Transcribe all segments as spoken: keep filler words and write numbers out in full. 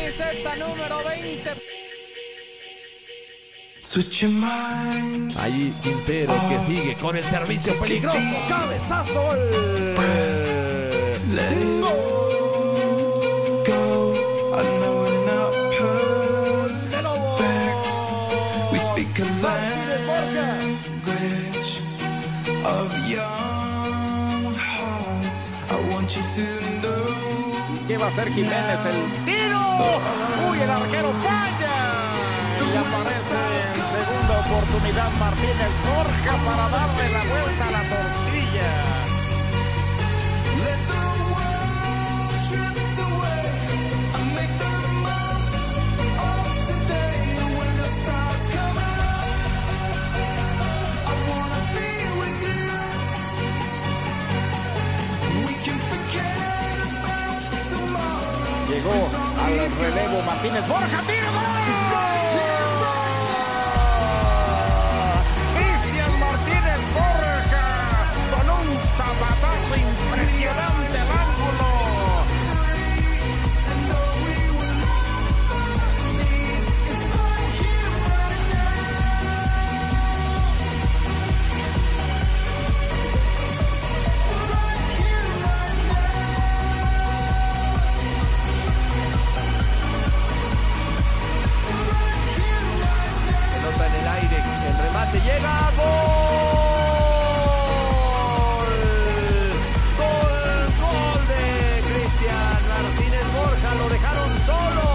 camiseta número veinte. Ahí Quintero que sigue con el servicio peligroso. Cabezazo. Gol. Martínez Borja. ¿Qué va a hacer Jiménez? El tiro. Uy, el arquero falla. Y aparece en segunda oportunidad Martínez Borja para darle la vuelta a la tortilla. Llegó al relevo Martínez Borja, tiro, gol. Cristian Martínez Borja con un zapatazo impresionante al ángulo. Llega gol, gol, gol de Cristian Martínez Borja, lo dejaron solo.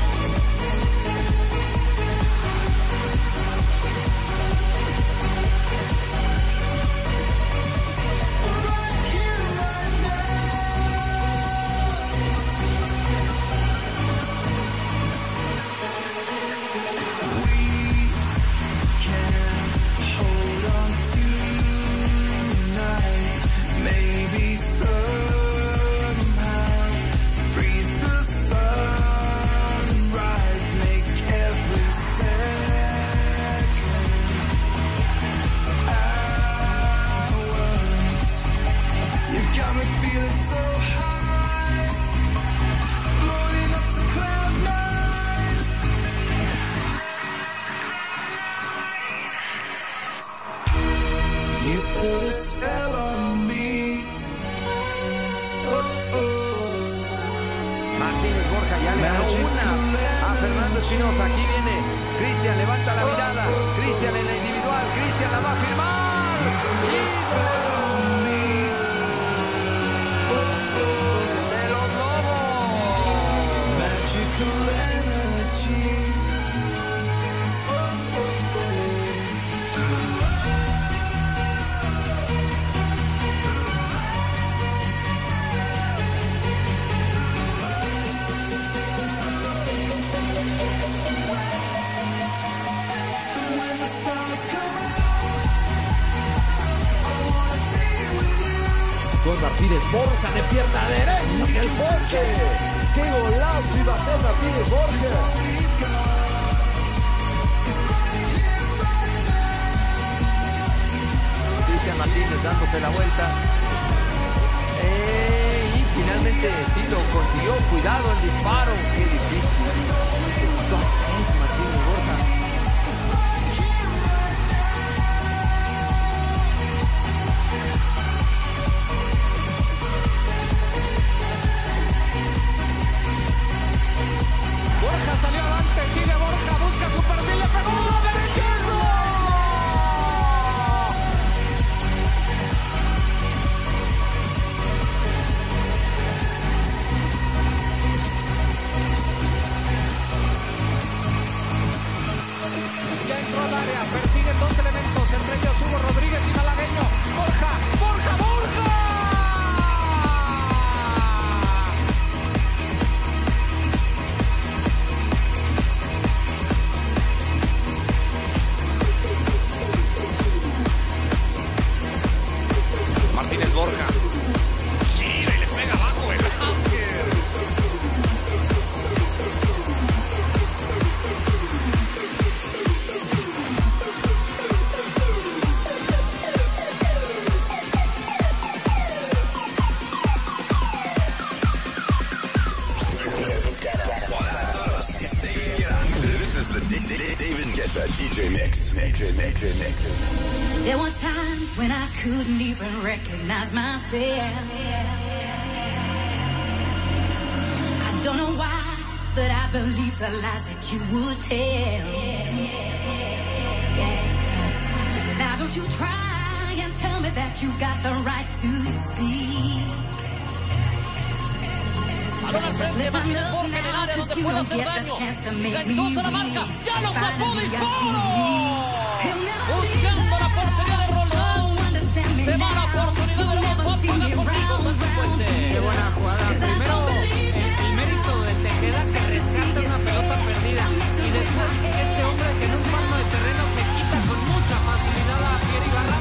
Martínez Borja ya le ganó una a Fernando Espinosa. Aquí viene Cristian, levanta la mirada. Cristian en la individual. Cristian la va a firmar. De los Lobos. Magical energy. Con Martínez Borja de pierna derecha hacia el poste. ¡Qué golazo iba a hacer Martínez Borja! Cristian Martínez dándose la vuelta. Eh, y finalmente sí lo consiguió. Cuidado el disparo. Qué difícil. Es Martínez Borja. Salió adelante, sigue Borja, busca su perfil, le pegó, derechazo. Ya entró al área, persigue dos elementos, entre ellos Hugo Rodríguez y Malagueño. Borja, Borja, Borja. Borja. Sí, le pega abajo el Ángel. Para toda Mix. Mix, mix, mix. There were times when I couldn't even recognize myself. I don't know why, but I believe the lies that you would tell. Yeah. Now don't you try and tell me that you got the right to speak. Balón al frente, Martínez Borja en el área donde puede hacer daño. Entonces la marca, ya lo tapó, disparo. Buscando la portería de Roldán. Se va la oportunidad de los dos, juega conmigo, Santifuente. Qué buena jugada. Primero, el, el mérito de Tejeda que rescata una pelota perdida. Y después, este hombre que en un palmo de terreno se quita con mucha facilidad a Pierre Ibarra.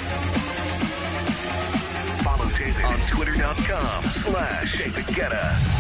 On twitter dot com slash David Guetta.